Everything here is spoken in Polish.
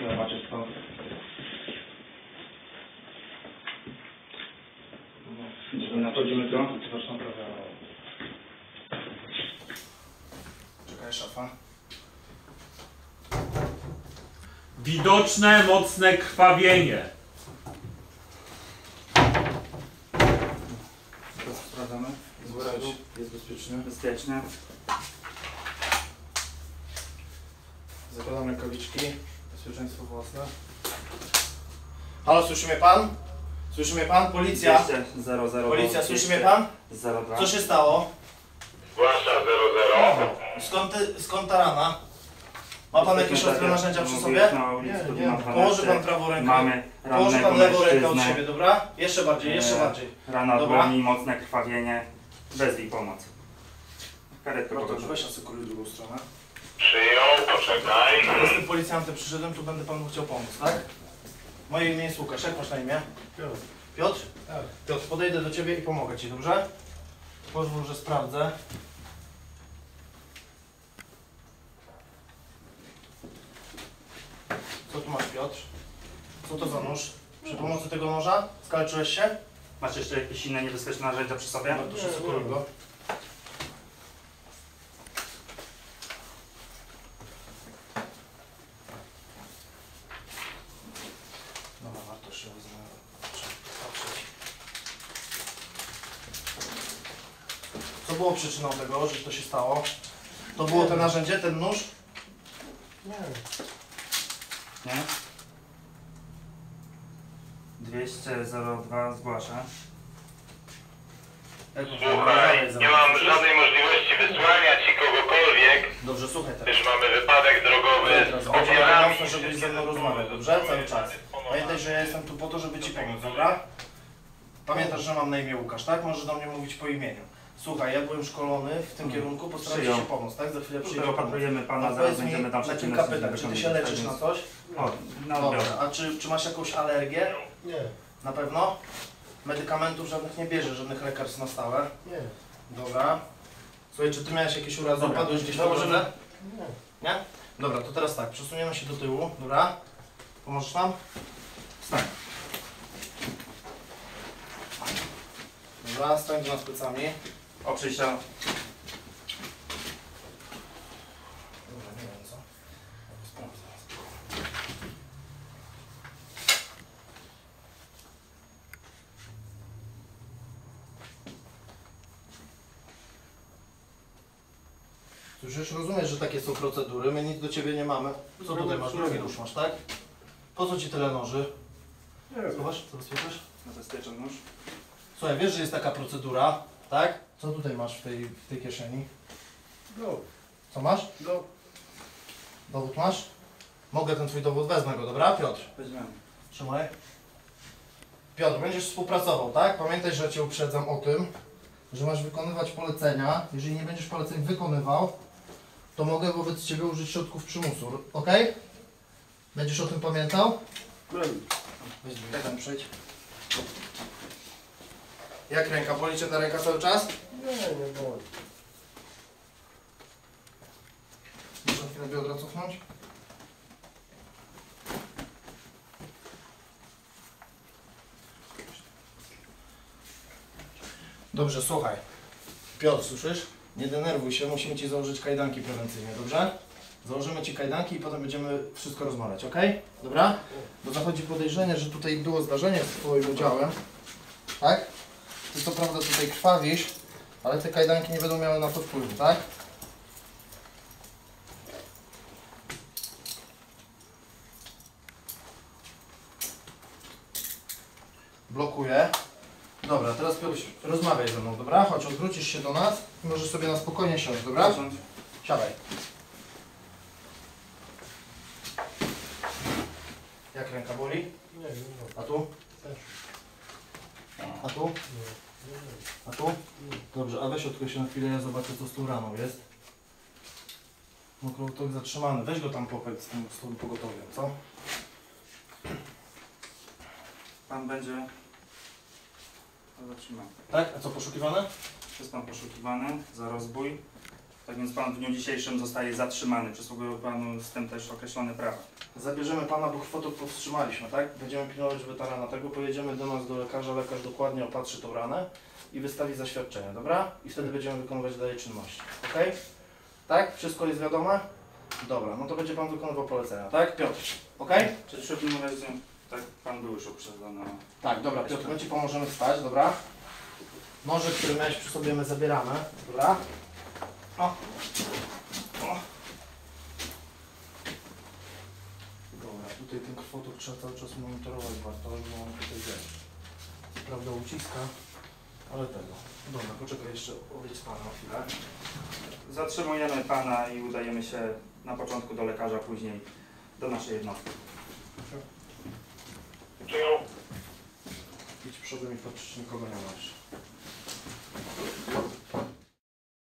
Ile macie stąd? Wchodzimy tu. Czekaj, szafa. Widoczne, mocne krwawienie. Teraz sprawdzamy. Jest bezpiecznie. Bezpiecznie. Zakładam rękawiczki. Bezpieczeństwo własne. Halo, słyszy mnie pan? Słyszy mnie pan? Policja! 00. Policja, słyszy mnie pan? 02. Co się stało? Zgłasza 00. Skąd ta rana? Ma pan jakieś ostre narzędzia przy sobie? Położy pan prawą rękę. Mamy Położy pan rannego lewą rękę od mężczyznę. siebie, dobra? Jeszcze bardziej, jeszcze bardziej. Rana Dobra. dłoni, mocne krwawienie. Wezwij pomoc. Karetkę Dobrze, pogotowa. weź asykuruj drugą stronę. Przyjął, poczekaj. Jestem policjantem, przyszedłem, tu będę panu chciał pomóc, tak? Moje imię jest Łukasz, jak masz na imię? Piotr. Piotr? Tak. Piotr, podejdę do ciebie i pomogę ci, dobrze? Pozwól, że sprawdzę. Co tu masz, Piotr? Co to za nóż? Przy pomocy tego noża skaleczyłeś się? Masz jeszcze jakieś inne niebezpieczne narzędzia przy sobie? Bardzo się asykuruj go. Dobra, warto się patrzeć. Co było przyczyną tego, że to się stało? To było to narzędzie, ten nóż? Nie. Nie? 202 zgłasza. Słuchaj, nie mam żadnej możliwości wysłania ci kogokolwiek, Dobrze, słuchaj teraz. gdyż mamy wypadek drogowy Teraz z będzie ofiarami. mocno, żebyś ze mną rozmawiał, dobrze? Cały czas. Pamiętaj, że ja jestem tu po to, żeby ci pomóc, dobra? Pamiętasz, że mam na imię Łukasz, tak? Możesz do mnie mówić po imieniu. Słuchaj, ja byłem szkolony w tym kierunku, postaram się Przyjął. ci pomóc, tak? Za chwilę Tutaj przyjdzie pomoc. opatrujemy pana, A zaraz powiedz mi będziemy tam na kilka przecinać pytań, czy ty się wykonać leczysz na więc- coś? O, na odbiorze. Dobrze, a czy masz jakąś alergię? Nie. Na pewno? Medykamentów żadnych nie bierzesz, żadnych lekarstw na stałe? Nie. Dobra. Słuchaj, czy ty miałeś jakieś urazy? Dobra. Padłeś gdzieś po Założymy. drodze? Nie. Nie? Dobra, to teraz tak, przesuniemy się do tyłu, dobra? Pomożesz nam? Wstań. Dobra, stań do nas plecami. Oprzyj się. Dobra, nie wiem co. Sprawdzę. Słyszysz, rozumiesz, że takie są procedury, my nic do ciebie nie mamy. Co tutaj masz? Drugi nóż masz, tak? Po co ci tyle noży? Nie. Zobacz, co bezpieczasz? Zabezpieczę nóż. Słuchaj, wiesz, że jest taka procedura, tak? Co tutaj masz w tej kieszeni? Go. Co masz? Go. Dowód masz? Mogę ten twój dowód, wezmę go, dobra? Piotr, Weźmiemy. trzymaj. Piotr, będziesz współpracował, tak? Pamiętaj, że cię uprzedzam o tym, że masz wykonywać polecenia. Jeżeli nie będziesz poleceń wykonywał, to mogę wobec ciebie użyć środków przymusu, ok? Będziesz o tym pamiętał? Weź drzwi, tam przejdź. Jak ręka? Boli cię ta ręka cały czas? Nie, nie boli. Muszę chwilę biodra cofnąć. Dobrze, słuchaj. Piotr, słyszysz? Nie denerwuj się, musimy ci założyć kajdanki prewencyjne, dobrze? Założymy ci kajdanki i potem będziemy wszystko rozmawiać, ok? Dobra? Bo zachodzi podejrzenie, że tutaj było zdarzenie z twoim udziałem. Tak? Ty co prawda tutaj krwawisz, ale te kajdanki nie będą miały na to wpływu, tak? Blokuję. Dobra, teraz Piotr, rozmawiaj ze mną, dobra? Chodź, odwrócisz się do nas i możesz sobie na spokojnie siąść, dobra? Siadaj. Jak ręka boli? Nie, nie boli. A tu? Też. A tu? Nie. Nie boli. A tu? Dobrze, a weź odkryj się na chwilę, ja zobaczę co z tą raną jest. Mokrowtóg zatrzymany, weź go tam popędź z tym pogotowiem, co? Pan będzie zatrzymany. Tak? A co, poszukiwane? Jest pan poszukiwany za rozbój. Tak więc pan w dniu dzisiejszym zostaje zatrzymany. Przysługują panu z tym też określone prawa. Zabierzemy pana, bo chwotę powstrzymaliśmy, tak? Będziemy pilnować, żeby ta rana tego. Pojedziemy do nas do lekarza, lekarz dokładnie opatrzy tą ranę i wystawi zaświadczenie, dobra? I wtedy będziemy wykonywać dalej czynności, ok? Tak? Wszystko jest wiadome? Dobra, no to będzie pan wykonywał polecenia, tak? Piotr, ok? Czy w szybkim razie, tak pan był już uprzedzony. Tak, dobra, Piotr, my ci pomożemy wstać, dobra? Noże, który miałeś przy sobie, my zabieramy, dobra? O! Dobra, tutaj ten krwotok trzeba cały czas monitorować, Bartosz, bo on tutaj wiesz. Co prawda uciska, ale tego. Dobra, poczekaj jeszcze, odejdź z pana na chwilę. Zatrzymujemy pana i udajemy się na początku do lekarza, później do naszej jednostki. Przyjął. Idź przodem i patrz, czy nikogo nie masz.